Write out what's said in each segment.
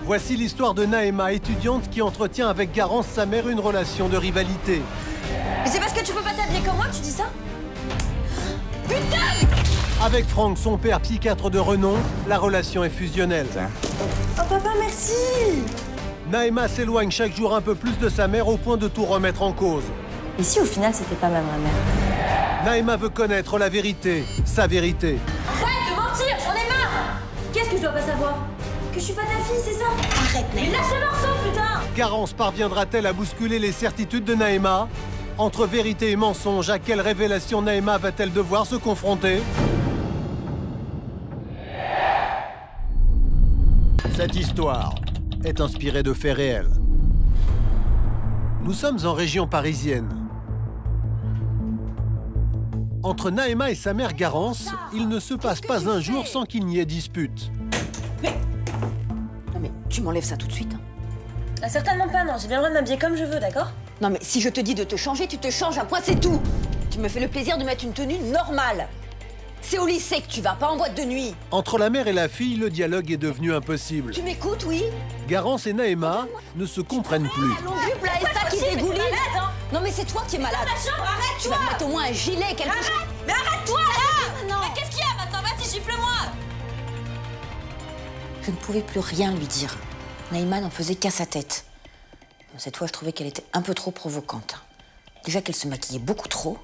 Voici l'histoire de Naïma, étudiante qui entretient avec Garance, sa mère, une relation de rivalité. Mais c'est parce que tu peux pas t'habiller comme moi que tu dis ça? Putain! Avec Franck, son père, psychiatre de renom, la relation est fusionnelle. Oh papa, merci! Naïma s'éloigne chaque jour un peu plus de sa mère au point de tout remettre en cause. Et si au final c'était pas ma vraie mère? Naïma veut connaître la vérité, sa vérité. Arrête de mentir, j'en ai marre! Qu'est-ce que je dois pas savoir? Que je suis pas ta fille, c'est ça? Arrête, mais lâche le morceau, putain! Garance parviendra-t-elle à bousculer les certitudes de Naïma? Entre vérité et mensonge, à quelle révélation Naïma va-t-elle devoir se confronter? Cette histoire est inspirée de faits réels. Nous sommes en région parisienne. Entre Naïma et sa mère Garance, il ne se passe pas un jour sans qu'il n'y ait dispute. Non mais tu m'enlèves ça tout de suite. Hein. Ah, certainement pas, non. J'ai bien le droit de m'habiller comme je veux, d'accord? Non mais si je te dis de te changer, tu te changes, un point c'est tout. Tu me fais le plaisir de mettre une tenue normale. C'est au lycée que tu vas, pas en boîte de nuit. Entre la mère et la fille, le dialogue est devenu impossible. Tu m'écoutes, oui? Garance et Naïma ne se comprennent plus. La longue jupe là et ça qui dégouline. Non mais c'est toi qui es malade. Arrête-toi! Tu vas me mettre au moins un gilet, quelque chose. Mais arrête-toi, là! Non. Mais qu'est-ce qu'il y a maintenant? Vas-y, gifle-moi! Je ne pouvais plus rien lui dire. Naïma n'en faisait qu'à sa tête. Cette fois, je trouvais qu'elle était un peu trop provocante. Déjà qu'elle se maquillait beaucoup trop.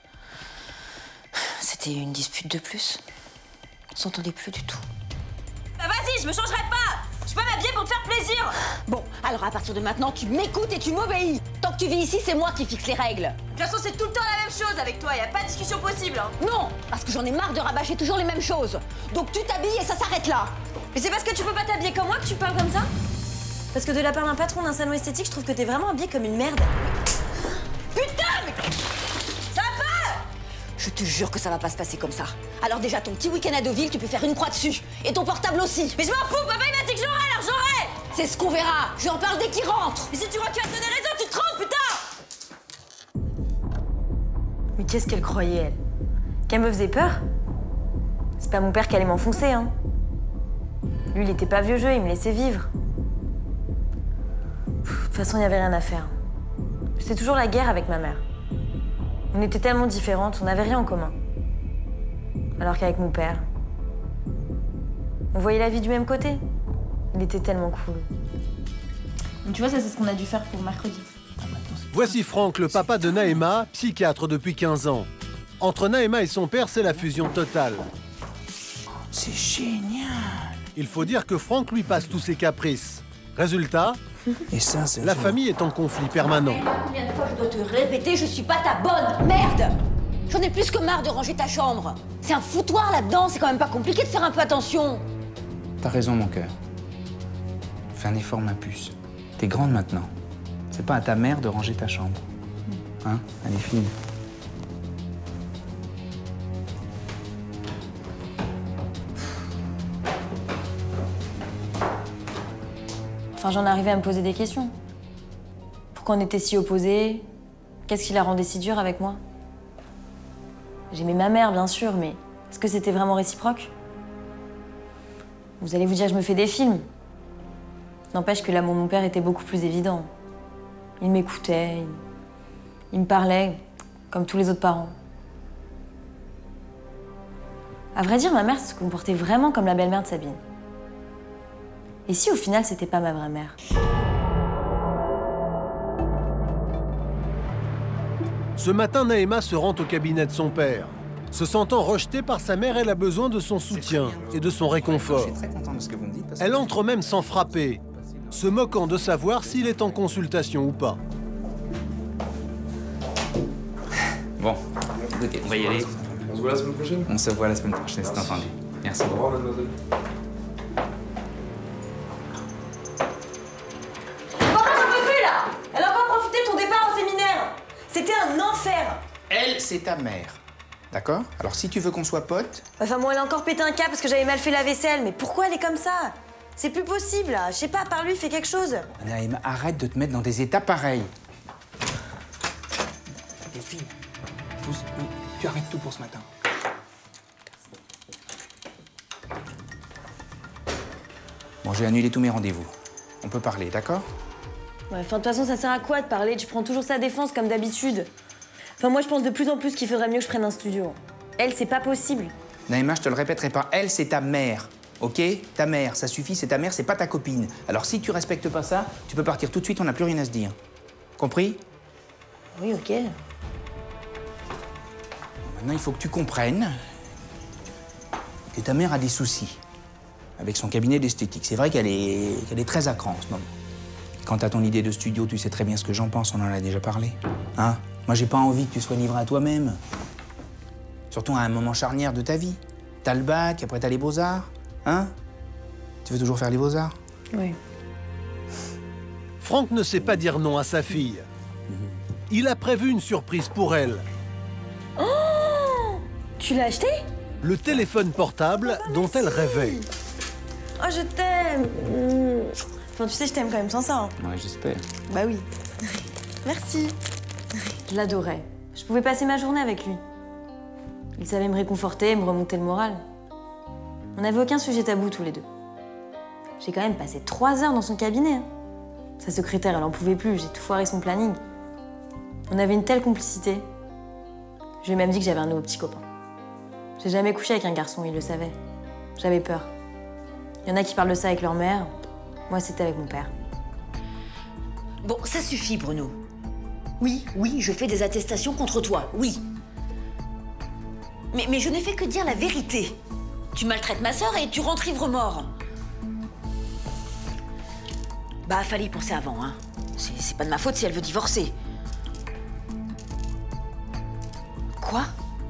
C'était une dispute de plus. On s'entendait plus du tout. Bah vas-y, je me changerai pas! Je peux m'habiller pour te faire plaisir! Bon, alors à partir de maintenant, tu m'écoutes et tu m'obéis. Tant que tu vis ici, c'est moi qui fixe les règles. De toute façon, c'est tout le temps la même chose avec toi, y a pas de discussion possible, hein. Non, parce que j'en ai marre de rabâcher toujours les mêmes choses. Donc tu t'habilles et ça s'arrête là. Mais c'est parce que tu peux pas t'habiller comme moi que tu parles comme ça? Parce que de la part d'un patron d'un salon esthétique, je trouve que t'es vraiment habillée comme une merde. Putain, mais... Ça va pas! Je te jure que ça va pas se passer comme ça. Alors déjà, ton petit week-end à Deauville, tu peux faire une croix dessus. Et ton portable aussi. Mais je m'en fous, papa il m'a dit que j'aurais, alors j'aurais! C'est ce qu'on verra. Je en parle dès qu'il rentre. Mais si tu vois qu'il va te donner raison, tu te trompes, putain! Mais qu'est-ce qu'elle croyait, elle? Qu'elle me faisait peur? C'est pas mon père qui allait m'enfoncer, hein. Lui, il était pas vieux jeu, il me laissait vivre. De toute façon, il n'y avait rien à faire. C'était toujours la guerre avec ma mère. On était tellement différentes, on n'avait rien en commun. Alors qu'avec mon père, on voyait la vie du même côté. Il était tellement cool. Donc, tu vois, ça, c'est ce qu'on a dû faire pour mercredi. Voici Franck, le papa de Naïma, psychiatre depuis 15 ans. Entre Naïma et son père, c'est la fusion totale. C'est génial. Il faut dire que Franck lui passe tous ses caprices. Résultat, Et ça, c'est la famille est en conflit permanent. Combien de fois je dois te répéter, je suis pas ta bonne merde. J'en ai plus que marre de ranger ta chambre. C'est un foutoir là-dedans, c'est quand même pas compliqué de faire un peu attention. T'as raison, mon cœur. Fais un effort, ma puce. T'es grande maintenant. C'est pas à ta mère de ranger ta chambre. Hein? Allez, file. Enfin, j'en arrivais à me poser des questions. Pourquoi on était si opposés? Qu'est-ce qui la rendait si dure avec moi? J'aimais ma mère, bien sûr, mais est-ce que c'était vraiment réciproque? Vous allez vous dire que je me fais des films. N'empêche que l'amour de mon père était beaucoup plus évident. Il m'écoutait, il me parlait, comme tous les autres parents. À vrai dire, ma mère se comportait vraiment comme la belle-mère de Sabine. Et si au final, c'était pas ma vraie mère? Ce matin, Naïma se rend au cabinet de son père. Se sentant rejetée par sa mère, elle a besoin de son soutien et de son Je réconfort. suis très content de ce que vous me dites. Parce Elle que- entre même sans frapper, se moquant de savoir s'il est en consultation ou pas. Bon, écoutez, on va y aller. On se voit la semaine prochaine. On se voit la semaine prochaine, c'est entendu. Merci. Au revoir, mademoiselle. Maman, j'en peux plus, là! Elle a encore profité de ton départ au séminaire! C'était un enfer! Elle, c'est ta mère. D'accord? Alors, si tu veux qu'on soit potes, Enfin, moi, elle a encore pété un câble parce que j'avais mal fait la vaisselle. Mais pourquoi elle est comme ça? C'est plus possible, là. Je sais pas, à part lui, fais quelque chose. Naïma, arrête de te mettre dans des états pareils. Delphine, tu arrêtes tout pour ce matin. Bon, j'ai annulé tous mes rendez-vous. On peut parler, d'accord? Ouais, enfin, de toute façon, ça sert à quoi de parler? Tu prends toujours sa défense comme d'habitude. Enfin, moi, je pense de plus en plus qu'il faudrait mieux que je prenne un studio. Elle, c'est pas possible. Naïma, je te le répéterai pas. Elle, c'est ta mère. Ok? Ta mère, ça suffit, c'est ta mère, c'est pas ta copine. Alors si tu respectes pas ça, tu peux partir tout de suite, on n'a plus rien à se dire. Compris? Oui, ok. Maintenant, il faut que tu comprennes que ta mère a des soucis avec son cabinet d'esthétique. C'est vrai qu'elle est très à cran en ce moment. Quant à ton idée de studio, tu sais très bien ce que j'en pense, on en a déjà parlé. Hein? Moi, j'ai pas envie que tu sois livré à toi-même. Surtout à un moment charnière de ta vie. T'as le bac, après t'as les beaux-arts. Hein? Tu veux toujours faire les beaux-arts? Oui. Franck ne sait pas dire non à sa fille. Il a prévu une surprise pour elle. Oh! Tu l'as acheté? Le téléphone portable dont elle rêvait. Oh, je t'aime. Enfin, tu sais, je t'aime quand même sans ça. Hein. Ouais, j'espère. Bah oui. Merci. Je l'adorais. Je pouvais passer ma journée avec lui. Il savait me réconforter, me remonter le moral. On n'avait aucun sujet tabou tous les deux. J'ai quand même passé 3 heures dans son cabinet. Hein. Sa secrétaire, elle en pouvait plus, j'ai tout foiré son planning. On avait une telle complicité. Je lui ai même dit que j'avais un nouveau petit copain. J'ai jamais couché avec un garçon, il le savait. J'avais peur. Il y en a qui parlent de ça avec leur mère. Moi, c'était avec mon père. Bon, ça suffit, Bruno. Oui, je fais des attestations contre toi, oui. Mais je n'ai fait que dire la vérité. Tu maltraites ma sœur et tu rentres ivre-mort. Bah, fallait y penser avant, hein. C'est pas de ma faute si elle veut divorcer. Quoi?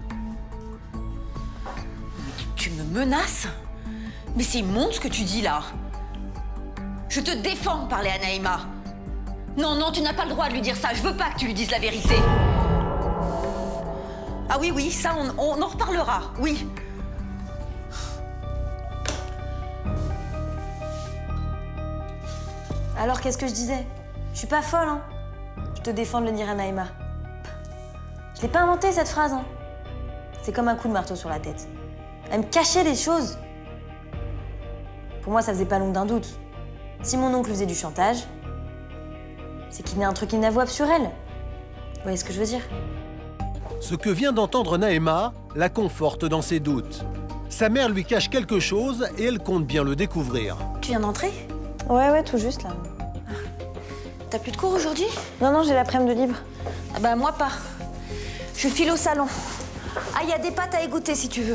Tu me menaces? Mais c'est immonde ce que tu dis, là. Je te défends de parler à Naïma. Non, tu n'as pas le droit de lui dire ça. Je veux pas que tu lui dises la vérité. Ah oui, ça, on en reparlera, oui. Alors, qu'est-ce que je disais? Je suis pas folle, hein. Je te défends de le dire à Naïma. Je l'ai pas inventé, cette phrase, hein. C'est comme un coup de marteau sur la tête. Elle me cachait des choses. Pour moi, ça faisait pas l'ombre d'un doute. Si mon oncle faisait du chantage, c'est qu'il y a un truc inavouable sur elle. Vous voyez ce que je veux dire? Ce que vient d'entendre Naïma la conforte dans ses doutes. Sa mère lui cache quelque chose et elle compte bien le découvrir. Tu viens d'entrer? Ouais, tout juste, là. T'as plus de cours aujourd'hui? Non, j'ai l'après-midi de libre. Ah bah moi pas. Je file au salon. Ah, il y a des pâtes à égoutter si tu veux.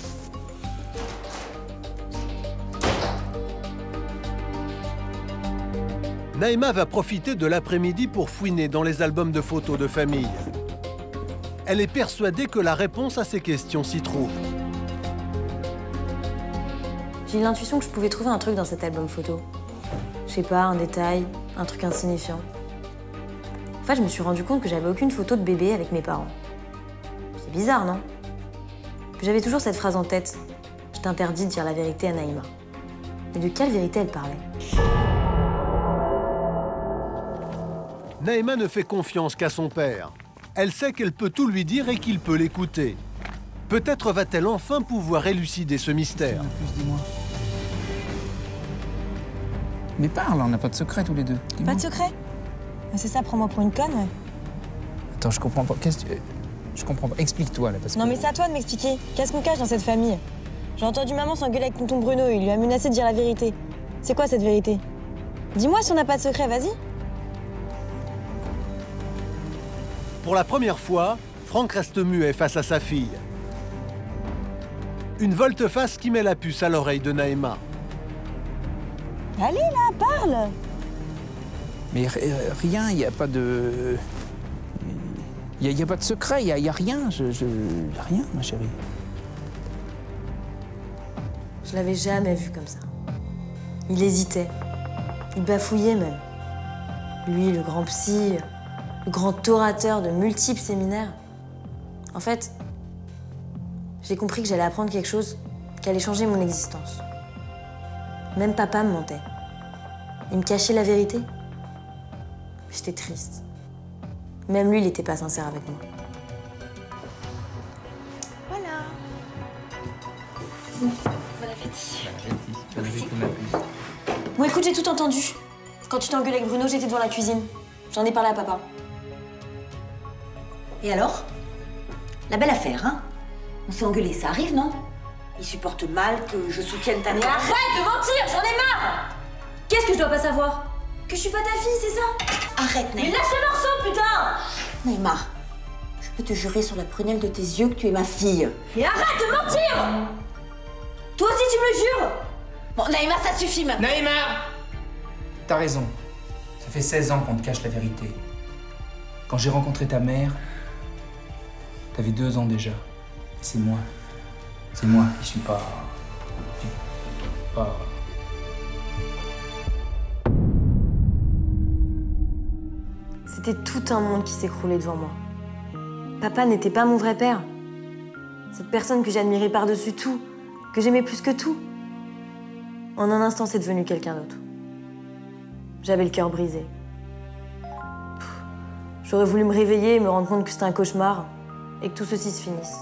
Naïma va profiter de l'après-midi pour fouiner dans les albums de photos de famille. Elle est persuadée que la réponse à ces questions s'y trouve. J'ai eu l'intuition que je pouvais trouver un truc dans cet album photo. Je sais pas, un détail, un truc insignifiant. En fait, je me suis rendu compte que j'avais aucune photo de bébé avec mes parents. C'est bizarre, non? Puis j'avais toujours cette phrase en tête. Je t'interdis de dire la vérité à Naïma. Mais de quelle vérité elle parlait? Naïma ne fait confiance qu'à son père. Elle sait qu'elle peut tout lui dire et qu'il peut l'écouter. Peut-être va-t-elle enfin pouvoir élucider ce mystère. Plus, dis-moi. Mais parle, on n'a pas de secret tous les deux. Dis-moi. Pas de secret? C'est ça, prends-moi pour une conne, ouais. Attends, je comprends pas. Je comprends pas. Explique-toi, là, parce que... Non, mais c'est à toi de m'expliquer. Qu'est-ce qu'on cache dans cette famille? J'ai entendu maman s'engueuler avec tonton Bruno, il lui a menacé de dire la vérité. C'est quoi cette vérité? Dis-moi si on n'a pas de secret, vas-y. Pour la première fois, Franck reste muet face à sa fille. Une volte-face qui met la puce à l'oreille de Naïma. Allez, là, parle! Mais rien, il n'y a pas de... Il n'y a pas de secret, il n'y a rien. Rien, ma chérie. Je l'avais jamais vu comme ça. Il hésitait. Il bafouillait même. Lui, le grand psy, le grand orateur de multiples séminaires. En fait, j'ai compris que j'allais apprendre quelque chose qui allait changer mon existence. Même papa me mentait. Il me cachait la vérité. J'étais triste. Même lui, il n'était pas sincère avec moi. Voilà. Bon appétit. Bon, écoute, j'ai tout entendu. Quand tu t'es engueulé avec Bruno, j'étais devant la cuisine. J'en ai parlé à papa. Et alors? La belle affaire, hein? On s'est engueulé, ça arrive, non? Il supporte mal que je soutienne ta... Mais arrête de mentir, j'en ai marre! Qu'est-ce que je dois pas savoir? Que je suis pas ta fille, c'est ça? Arrête, Mais Naïma. lâche le morceau, putain! Naïma, je peux te jurer sur la prunelle de tes yeux que tu es ma fille. Mais arrête de mentir! Toi aussi, tu me le jures! Bon, Naïma, ça suffit maintenant. Naïma! T'as raison. Ça fait 16 ans qu'on te cache la vérité. Quand j'ai rencontré ta mère, t'avais 2 ans déjà. Et c'est moi. C'est moi qui suis pas... C'était tout un monde qui s'écroulait devant moi. Papa n'était pas mon vrai père. Cette personne que j'admirais par-dessus tout, que j'aimais plus que tout. En un instant, c'est devenu quelqu'un d'autre. J'avais le cœur brisé. J'aurais voulu me réveiller et me rendre compte que c'était un cauchemar et que tout ceci se finisse.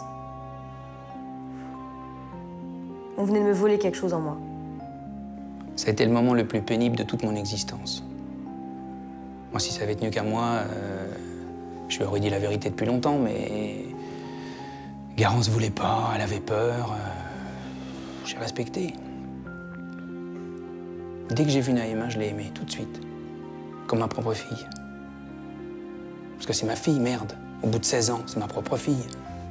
On venait de me voler quelque chose en moi. Ça a été le moment le plus pénible de toute mon existence. Moi, si ça avait tenu qu'à moi, je lui aurais dit la vérité depuis longtemps, mais Garance voulait pas, elle avait peur. J'ai respecté. Dès que j'ai vu Naïma, je l'ai aimée tout de suite, comme ma propre fille. Parce que c'est ma fille, merde. Au bout de 16 ans, c'est ma propre fille.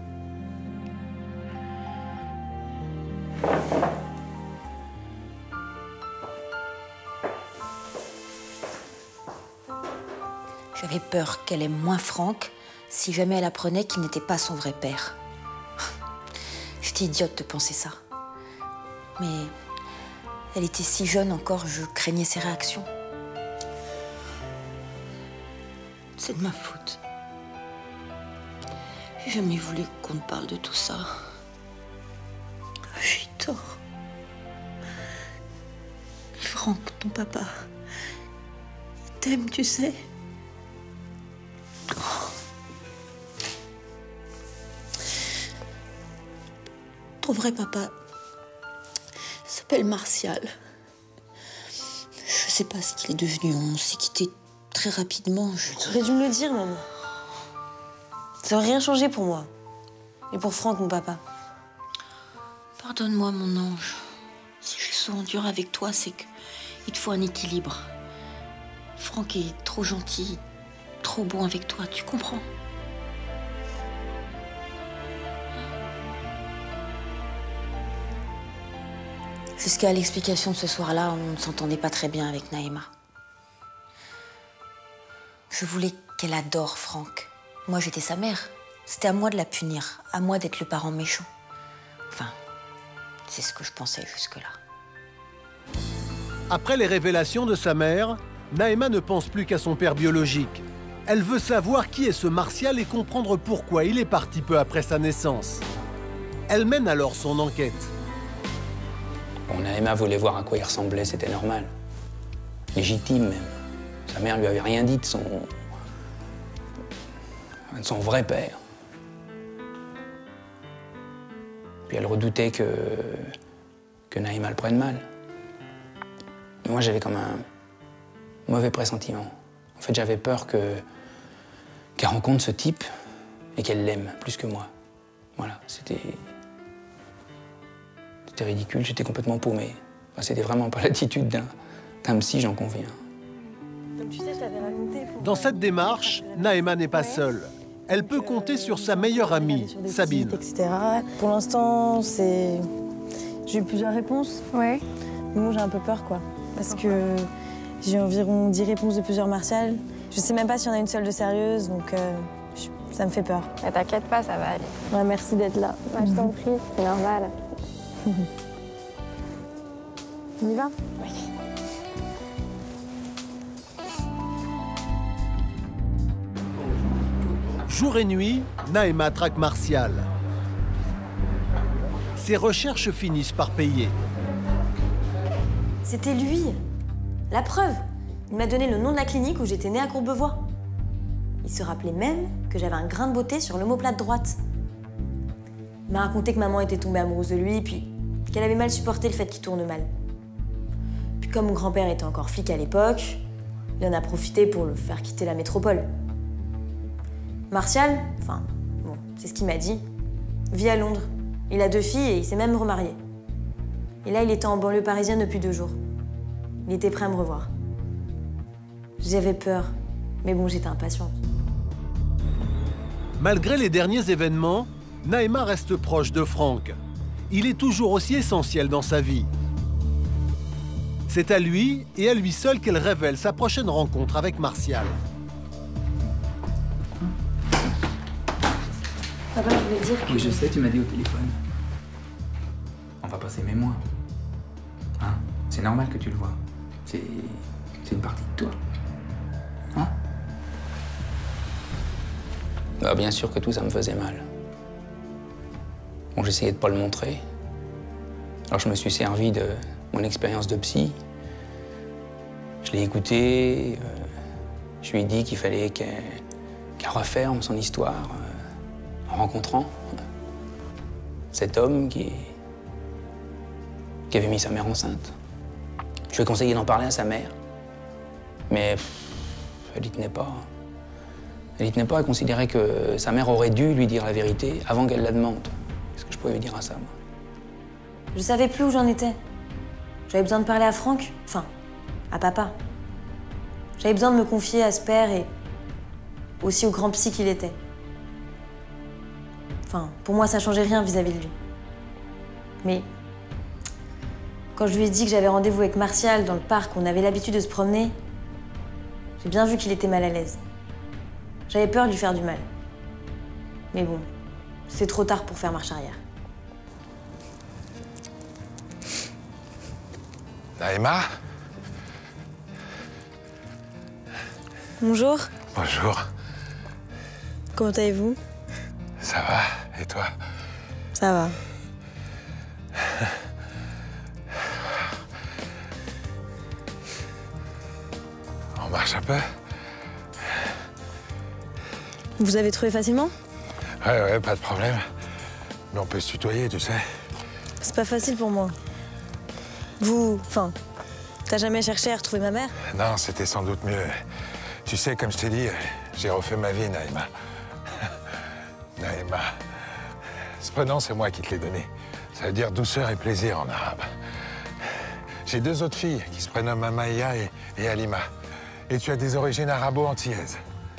J'avais peur qu'elle aime moins Franck si jamais elle apprenait qu'il n'était pas son vrai père. J'étais idiote de penser ça. Mais elle était si jeune encore, je craignais ses réactions. C'est de ma faute. J'ai jamais voulu qu'on te parle de tout ça. J'ai eu tort. Franck, ton papa, il t'aime, tu sais. Ton vrai papa s'appelle Martial. Je sais pas ce qu'il est devenu. On s'est quittés très rapidement. T'aurais dû me le dire, maman. Ça aurait rien changé pour moi. Et pour Franck, mon papa. Pardonne-moi, mon ange. Si je suis souvent dure avec toi, c'est qu'il te faut un équilibre. Franck est trop gentil, trop bon avec toi, tu comprends? Jusqu'à l'explication de ce soir-là, on ne s'entendait pas très bien avec Naïma. Je voulais qu'elle adore Franck. Moi, j'étais sa mère. C'était à moi de la punir, à moi d'être le parent méchant. Enfin, c'est ce que je pensais jusque-là. Après les révélations de sa mère, Naïma ne pense plus qu'à son père biologique. Elle veut savoir qui est ce Martial et comprendre pourquoi il est parti peu après sa naissance. Elle mène alors son enquête. Bon, Naïma voulait voir à quoi il ressemblait, c'était normal. Légitime même. Sa mère lui avait rien dit de son vrai père. Puis elle redoutait que Naïma le prenne mal. Mais moi, j'avais comme un mauvais pressentiment. En fait, j'avais peur qu'elle rencontre ce type et qu'elle l'aime plus que moi. Voilà, c'était ridicule, j'étais complètement paumé. Enfin, c'était vraiment pas l'attitude d'un psy, j'en conviens. Comme tu sais, je t'avais raconté. Dans cette démarche, Naïma n'est pas seule. Elle peut compter sur sa meilleure amie, Sabine. Etc. Pour l'instant, j'ai eu plusieurs réponses. Ouais. Mais moi, j'ai un peu peur, quoi. Parce que j'ai eu environ 10 réponses de plusieurs Martial. Je sais même pas s'il y en a une seule de sérieuse, donc ça me fait peur. Mais t'inquiète pas, ça va aller. Ouais, merci d'être là. Bah, je t'en prie, c'est normal. On y va? Oui. Jour et nuit, Naïma traque Martial. Ses recherches finissent par payer. C'était lui. La preuve. Il m'a donné le nom de la clinique où j'étais née à Courbevoie. Il se rappelait même que j'avais un grain de beauté sur l'omoplate droite. Il m'a raconté que maman était tombée amoureuse de lui, puis qu'elle avait mal supporté le fait qu'il tourne mal. Puis comme mon grand-père était encore flic à l'époque, Il en a profité pour le faire quitter la métropole. Martial, enfin, bon, c'est ce qu'il m'a dit, vit à Londres. Il a 2 filles et il s'est même remarié. Et là, il était en banlieue parisienne depuis 2 jours. Il était prêt à me revoir. J'avais peur, mais bon, j'étais impatiente. Malgré les derniers événements, Naïma reste proche de Franck. Il est toujours aussi essentiel dans sa vie. C'est à lui et à lui seul qu'elle révèle sa prochaine rencontre avec Martial. Papa, je voulais dire que... Oui, je sais, tu m'as dit au téléphone. On va passer mes mois. Hein? C'est normal que tu le vois. C'est une partie de toi. Hein? Bah, bien sûr que tout ça me faisait mal. Bon, j'essayais de pas le montrer. Alors je me suis servi de mon expérience de psy. Je l'ai écouté. Je lui ai dit qu'il fallait qu'elle referme son histoire en rencontrant cet homme qui avait mis sa mère enceinte. Je lui ai conseillé d'en parler à sa mère, mais elle y tenait pas. Elle y tenait pas, elle considérait que sa mère aurait dû lui dire la vérité avant qu'elle la demande. Qu'est-ce que je pouvais lui dire à ça, moi? Je savais plus où j'en étais. J'avais besoin de parler à Franck, enfin, à papa. J'avais besoin de me confier à ce père et aussi au grand psy qu'il était. Enfin, pour moi, ça changeait rien vis-à-vis de lui. Mais quand je lui ai dit que j'avais rendez-vous avec Martial dans le parc où on avait l'habitude de se promener, j'ai bien vu qu'il était mal à l'aise. J'avais peur de lui faire du mal. Mais bon, c'est trop tard pour faire marche arrière. Naïma? Bonjour, Bonjour. comment allez-vous? Ça va? Et toi? Ça va. On marche un peu? Vous avez trouvé facilement? Ouais, pas de problème. Mais on peut se tutoyer, tu sais. C'est pas facile pour moi. T'as jamais cherché à retrouver ma mère? Non, c'était sans doute mieux. Tu sais, comme je t'ai dit, j'ai refait ma vie, Naïma. Naïma. Ce prénom, c'est moi qui te l'ai donné. Ça veut dire douceur et plaisir en arabe. J'ai 2 autres filles qui se prénomment Amaïa et Halima. Et tu as des origines arabo-antillaises.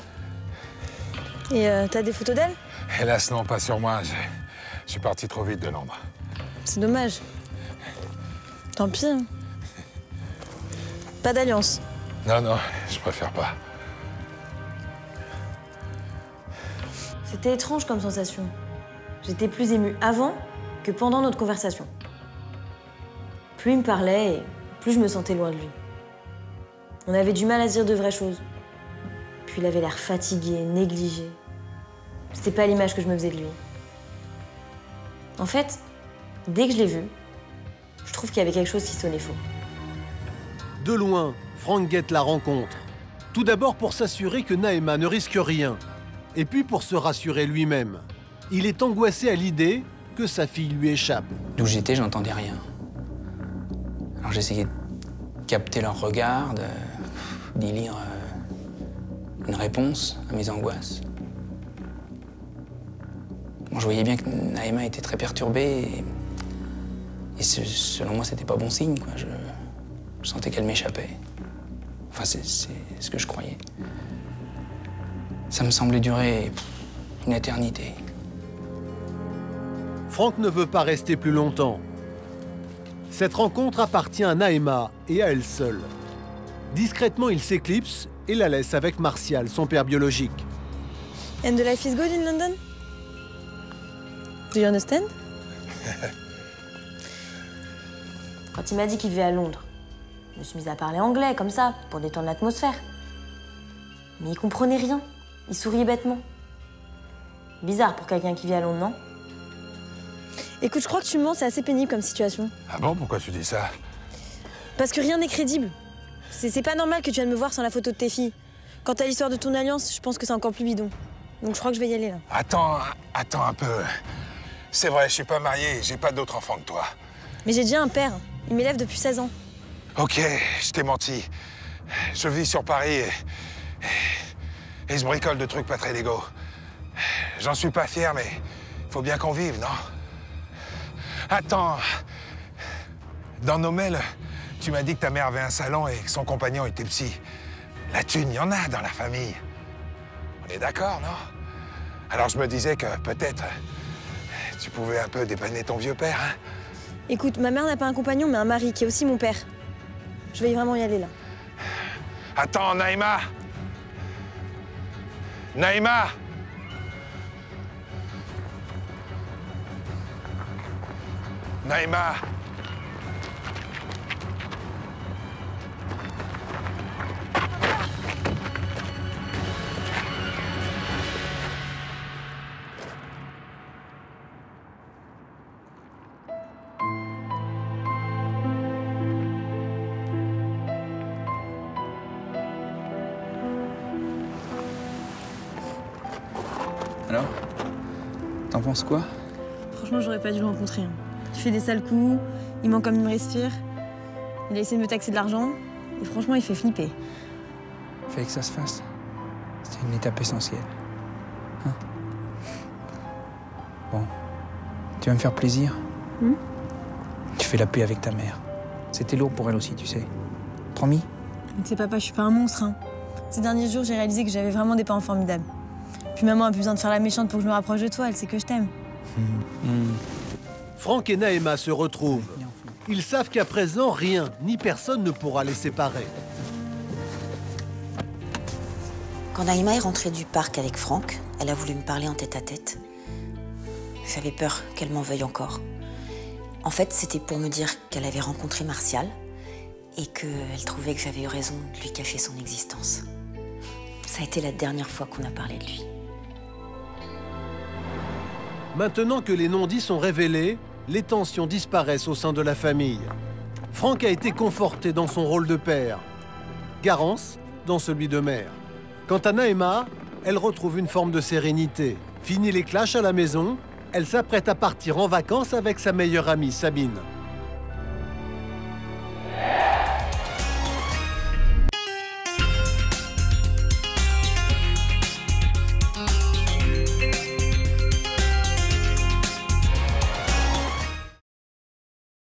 Et t'as des photos d'elle? Hélas, non, pas sur moi. Je suis parti trop vite de Londres. C'est dommage. Tant pis. Hein. Pas d'alliance. Non, je préfère pas. C'était étrange comme sensation. J'étais plus émue avant que pendant notre conversation. Plus il me parlait et plus je me sentais loin de lui. On avait du mal à se dire de vraies choses. Puis il avait l'air fatigué, négligé. C'était pas l'image que je me faisais de lui. En fait, dès que je l'ai vu, je trouve qu'il y avait quelque chose qui sonnait faux. De loin, Franck guette la rencontre. Tout d'abord pour s'assurer que Naïma ne risque rien. Et puis pour se rassurer lui-même. Il est angoissé à l'idée que sa fille lui échappe. D'où j'étais, j'entendais rien. Alors j'essayais de capter leur regard, d'y lire une réponse à mes angoisses. Bon, je voyais bien que Naïma était très perturbée et selon moi, c'était pas bon signe, quoi. Je sentais qu'elle m'échappait. Enfin, c'est ce que je croyais. Ça me semblait durer une éternité. Franck ne veut pas rester plus longtemps. Cette rencontre appartient à Naïma et à elle seule. Discrètement, il s'éclipse et la laisse avec Martial, son père biologique. And the life is good in London? Do you understand? Quand il m'a dit qu'il vivait à Londres, je me suis mise à parler anglais, comme ça, pour détendre l'atmosphère. Mais il comprenait rien. Il souriait bêtement. Bizarre pour quelqu'un qui vit à Londres, non? Écoute, je crois que tu mens, c'est assez pénible comme situation. Ah bon, pourquoi tu dis ça? Parce que rien n'est crédible. C'est pas normal que tu viennes me voir sans la photo de tes filles. Quant à l'histoire de ton alliance, je pense que c'est encore plus bidon. Donc je crois que je vais y aller, là. Attends un peu. C'est vrai, je suis pas marié, j'ai pas d'autre enfant que toi. Mais j'ai déjà un père. Il m'élève depuis 16 ans. Ok, je t'ai menti. Je vis sur Paris et je bricole de trucs pas très légaux. J'en suis pas fier, mais faut bien qu'on vive, non? Attends. Dans nos mails, tu m'as dit que ta mère avait un salon et que son compagnon était psy. La thune, il y en a dans la famille. On est d'accord, non? Alors je me disais que peut-être tu pouvais un peu dépanner ton vieux père, hein? Écoute, ma mère n'a pas un compagnon, mais un mari, qui est aussi mon père. Je vais vraiment y aller, là. Attends, Naïma! Naïma! Naïma! Alors? T'en penses quoi? Franchement, j'aurais pas dû le rencontrer. Hein. Il fait des sales coups, il ment comme il me respire. Il a essayé de me taxer de l'argent. Et franchement, il fait flipper. Fallait que ça se fasse. C'était une étape essentielle. Hein? Bon. Tu vas me faire plaisir? Tu fais la paix avec ta mère. C'était lourd pour elle aussi, tu sais. Promis? Tu sais, papa, je suis pas un monstre. Hein. Ces derniers jours, j'ai réalisé que j'avais vraiment des parents formidables. Puis maman a plus besoin de faire la méchante pour que je me rapproche de toi. Elle sait que je t'aime. Franck et Naïma se retrouvent. Ils savent qu'à présent, rien ni personne ne pourra les séparer. Quand Naïma est rentrée du parc avec Franck, elle a voulu me parler en tête-à-tête. J'avais peur qu'elle m'en veuille encore. En fait, c'était pour me dire qu'elle avait rencontré Martial et qu'elle trouvait que j'avais eu raison de lui cacher son existence. Ça a été la dernière fois qu'on a parlé de lui. Maintenant que les non-dits sont révélés, les tensions disparaissent au sein de la famille. Franck a été conforté dans son rôle de père, Garance dans celui de mère. Quant à Naïma, elle retrouve une forme de sérénité. Fini les clashs à la maison, elle s'apprête à partir en vacances avec sa meilleure amie Sabine.